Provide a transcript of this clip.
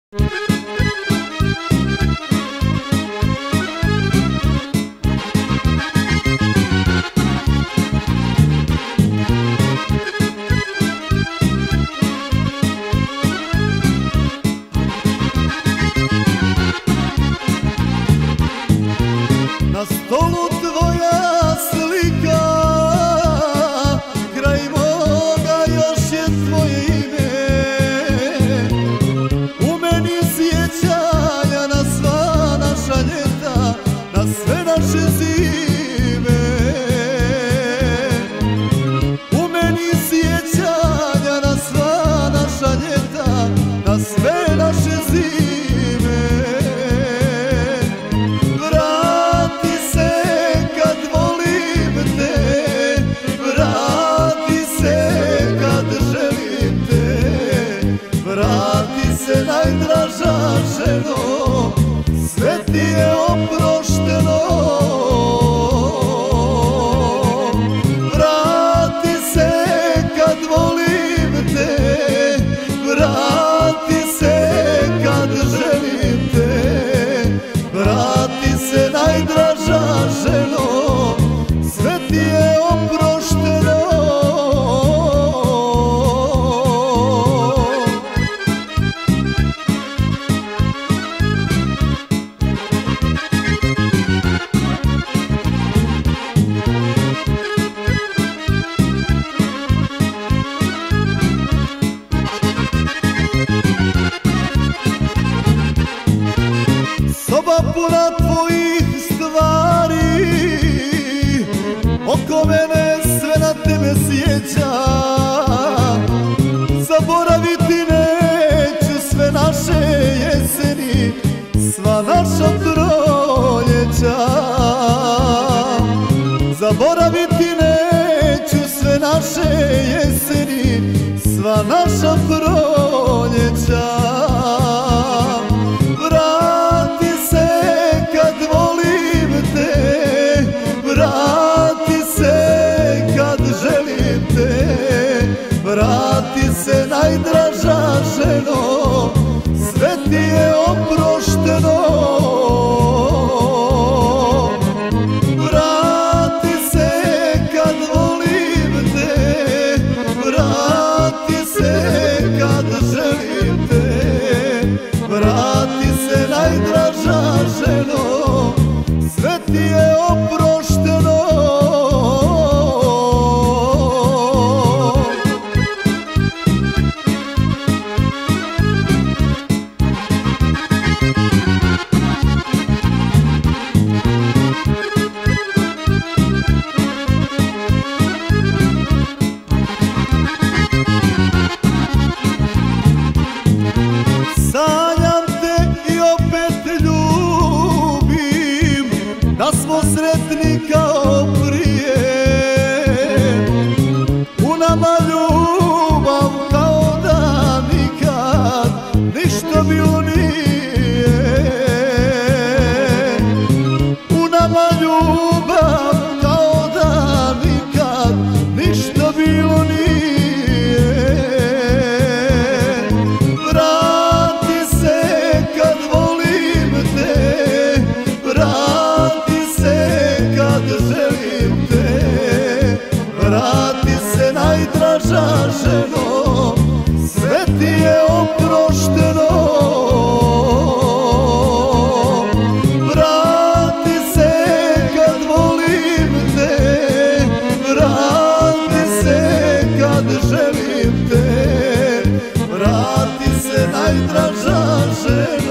Na stolu tvoja slika, kraj moga još je tvoje ime. U meni sjećanja na sva naša ljeta, na sve naše zime. U meni sjećanja na sva naša ljeta, na sve naše zime. Najdraža ženo, sve ti je oprošteno. Vrati se kad volim te, vrati se kad želim te. Vrati se najdraža ženo, sve ti je oprošteno. Soba puna tvojih stvari, oko mene sve na tebe sjeća. Zaboraviti neću sve naše jeseni, sva naša proljeća. Zaboraviti neću sve naše jeseni, sva naša proljeća. Vrati se najdraža ženo, sve ti je oprošteno. Vrati se kad volim te, vrati se kad želim te. Vrati se najdraža ženo, sve ti je oprošteno. Sanjam te i opet ljubim, da smo sretni kao prije. U nama ljubav kao da nikad ništa bilo nije. U nama ljubav kao da nikad ništa bilo nije. Vrati se najdraža ženo, sve ti je oprošteno. Vrati se kad volim te, vrati se kad želim te. Vrati se najdraža ženo.